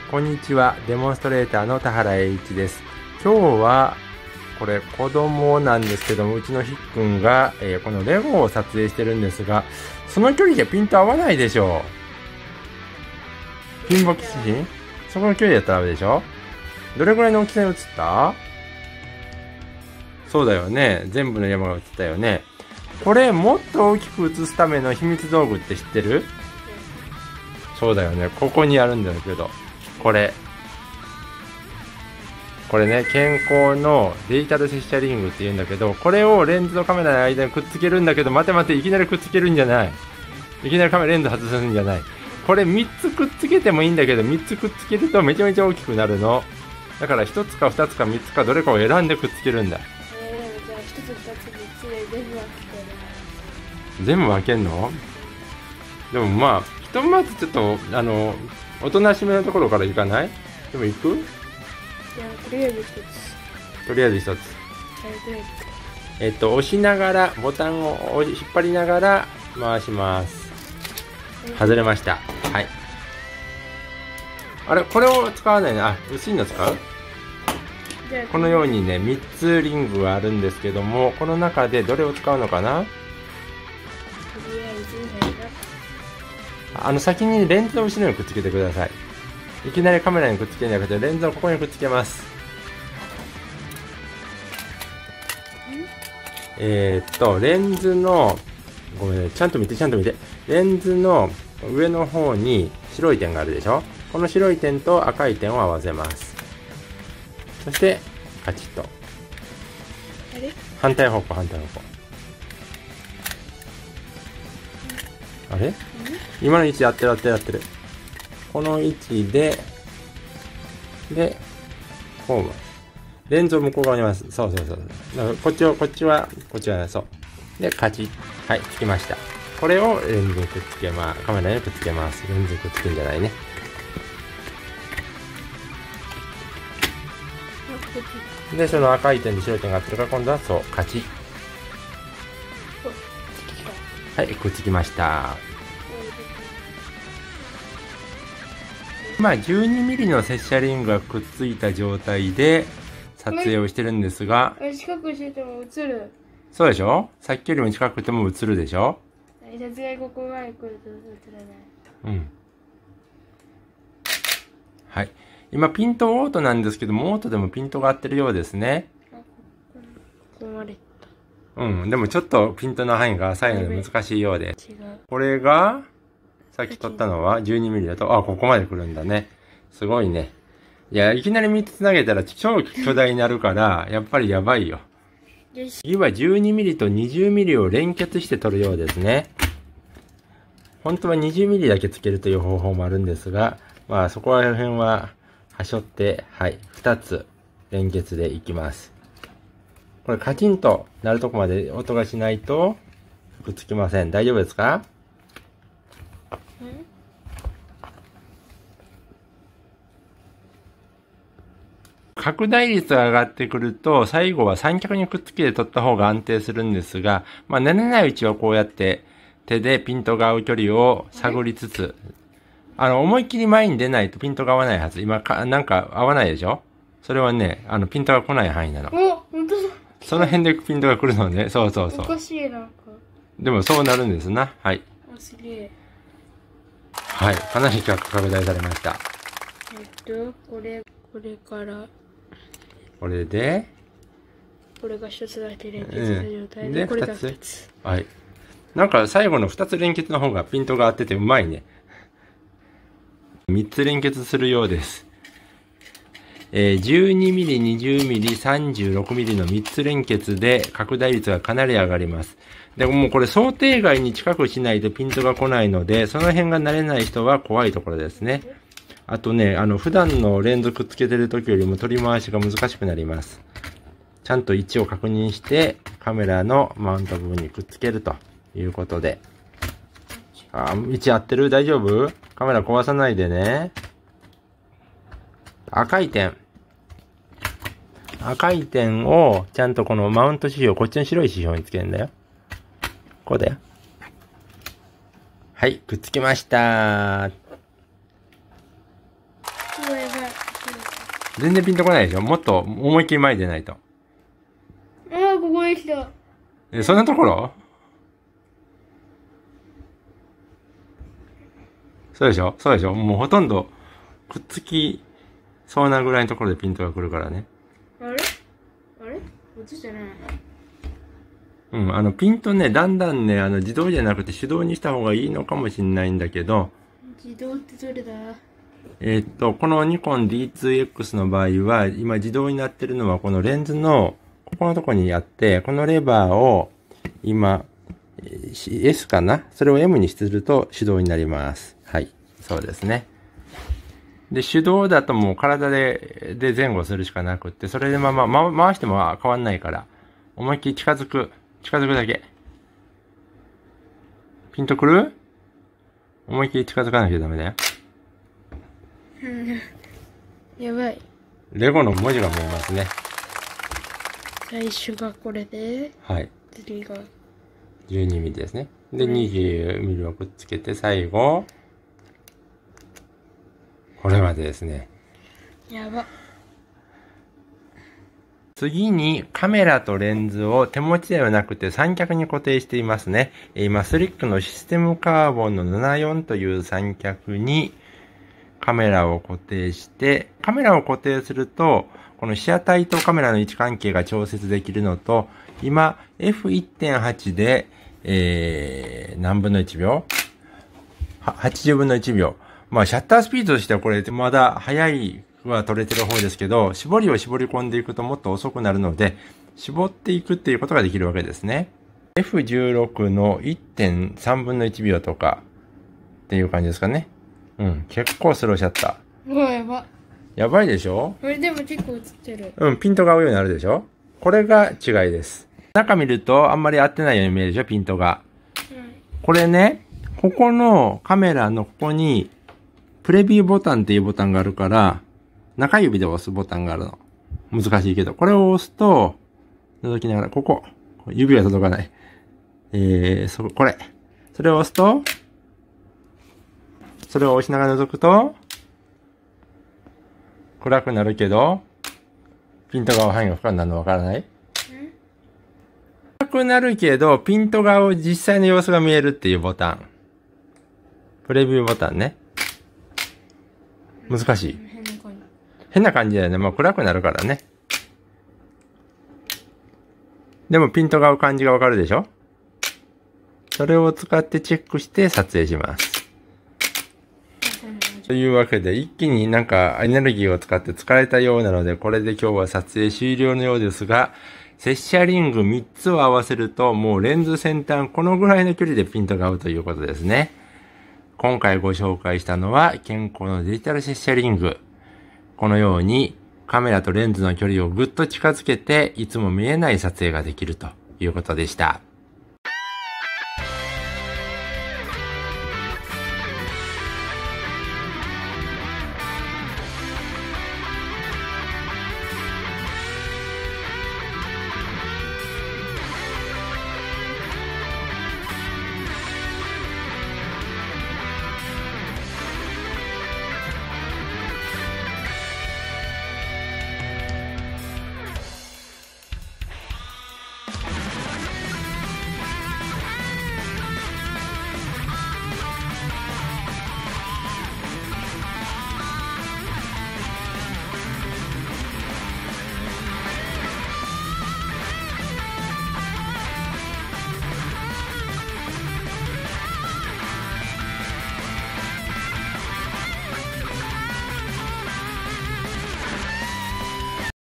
こんにちは、デモンストレーターの田原栄一です。今日は、これ子供なんですけども、うちのひっくんが、このレゴを撮影してるんですが、その距離でピント合わないでしょう。ピンボケ写真そこの距離だったらでしょ。どれぐらいの大きさに映った？そうだよね。全部の山が映ったよね。これ、もっと大きく映すための秘密道具って知ってる？そうだよね。ここにあるんだけど。これね、健康のデジタル接写リングって言うんだけど、これをレンズとカメラの間にくっつけるんだけど、待て、いきなりくっつけるんじゃない。いきなりレンズ外すんじゃない。これ3つくっつけてもいいんだけど、3つくっつけるとめちゃめちゃ大きくなるの。だから1つか2つか3つかどれかを選んでくっつけるんだ。 じゃあ1つ2つ3つで全部分けて全部分けんの？でもまあ、ひとまずちょっと、おとなしめのところから行かない？でも行く？ じゃあとりあえず1つ。 とりあえず1つ。 はい、 押しながら、ボタンを引っ張りながら回します。外れました。はい。あれ、これを使わないね。あ、薄いの使う？このようにね、3つリングがあるんですけども、この中でどれを使うのかな？ とりあえず、 先にレンズの後ろにくっつけてください。いきなりカメラにくっつけるんじゃなくて、レンズをここにくっつけます。レンズの、ごめんね、ちゃんと見て。レンズの上の方に白い点があるでしょ？この白い点と赤い点を合わせます。そして、カチッと。反対方向。あれ？今の位置合ってる。この位置で、こう。レンズを向こう側に回す。そう。だからこっちは、そう。で、カチッ。はい、つきました。これをレンズにくっつけカメラにくっつけます。レンズにくっつけるんじゃないね。で、その赤い点で白い点があってるから、今度はそう、カチッ。はい、くっつきました。今、12mm の接写リングがくっついた状態で撮影をしてるんですが、 近くしてても映る。 そうでしょ？さっきよりも近くても映るでしょ？ さすがにここまで来ると映らない。 うん。はい。今、ピントオートなんですけども、オートでもピントが合ってるようですね。 ここまでいった。 うん。でもちょっとピントの範囲が浅いので難しいようです。 違う。 これが、さっき撮ったのは 12mm だと、ここまで来るんだね。すごいね。いや、いきなり3つ繋げたら超巨大になるから、やっぱりやばいよ。次は 12mm と 20mm を連結して撮るようですね。本当は 20mm だけつけるという方法もあるんですが、まあそこら辺は、はしょって、はい、2つ連結でいきます。これカチンとなるとこまで音がしないと、くっつきません。大丈夫ですか？拡大率が上がってくると、最後は三脚にくっつけて撮った方が安定するんですが、まあ慣れないうちはこうやって手でピントが合う距離を探りつつ、思いっきり前に出ないとピントが合わないはず。今なんか合わないでしょ？それはね、ピントが来ない範囲なの。 本当だ。 その辺でピントが来るのね。そう。 おかしいなんか。 でもそうなるんですな。はい。 すげえ。 はい。かなり拡大されました。 これから。 これで、 これが一つだけ連結した状態で、これが二つ。 はい。なんか最後の2つ連結の方がピントが合っててうまいね。3つ連結するようです。12mm、20mm、36mm の3つ連結で拡大率がかなり上がります。でもうこれ想定外に近くしないとピントが来ないので、その辺が慣れない人は怖いところですね。あとね、普段のレンズくっつけてる時よりも取り回しが難しくなります。ちゃんと位置を確認して、カメラのマウント部分にくっつけるということで。位置合ってる？大丈夫？カメラ壊さないでね。赤い点を、ちゃんとこのマウント指標、こっちの白い指標につけるんだよ。こうだよ。はい、くっつきました。 全然ピンとこないでしょ。もっと思いっきり前に出ないと。 ああ、ここへ来た。 そんなところ？そうでしょ？そうでしょ？もうほとんどくっつきそうなぐらいのところでピントが来るからね。 あれこっちじゃない。 ピントね、だんだんね、自動じゃなくて手動にした方がいいのかもしれないんだけど。 自動ってどれだ？ このニコン D2X の場合は、今自動になってるのはこのレンズのここのとこにあって、このレバーを今、S かな？それを M にすると手動になります。はい。そうですね。で、手動だともう体で前後するしかなくって、それで回しても変わんないから、思いっきり近づくだけ。ピンとくる？思いっきり近づかなきゃダメだよ。 やばい。 レゴの文字が見えますね。 最初がこれで、 はい。 次が 12ミリですね。で、20ミリをくっつけて、最後、これまでですね。 やば。 次にカメラとレンズを手持ちではなくて三脚に固定していますね。今、スリックのシステムカーボンの74という三脚にカメラを固定して、カメラを固定すると、この被写体とカメラの位置関係が調節できるのと、今、F1.8 で、何分の1秒 ?80 分の1秒。まあ、シャッタースピードとしてはこれ、まだ速いは取れてる方ですけど、絞りを絞り込んでいくともっと遅くなるので、絞っていくっていうことができるわけですね。F16 の 1.3 分の1秒とかっていう感じですかね。結構スローシャッター。うわ、やば。 やばいでしょ？ これでも結構映ってる。 ピントが合うようになるでしょ？これが違いです。中見るとあんまり合ってないように見えるでしょ？ピントが。これね、ここのカメラのここにプレビューボタンっていうボタンがあるから、中指で押すボタンがあるの。難しいけど。これを押すと、覗きながら、ここ。指が届かない。これ。それを押すと、それを押しながら覗くと、暗くなるけど、ピントが合う範囲が深くなるのわからない？暗くなるけど、ピントが合う実際の様子が見えるっていうボタン。プレビューボタンね。難しい。変な感じだよね。もう暗くなるからね。でもピントが合う感じがわかるでしょ？それを使ってチェックして撮影します。というわけで、一気になんかエネルギーを使って疲れたようなので、これで今日は撮影終了のようですが、接写リング3つを合わせると、もうレンズ先端このぐらいの距離でピントが合うということですね。今回ご紹介したのは、ケンコのデジタル接写リング。このようにカメラとレンズの距離をぐっと近づけて、いつも見えない撮影ができるということでした。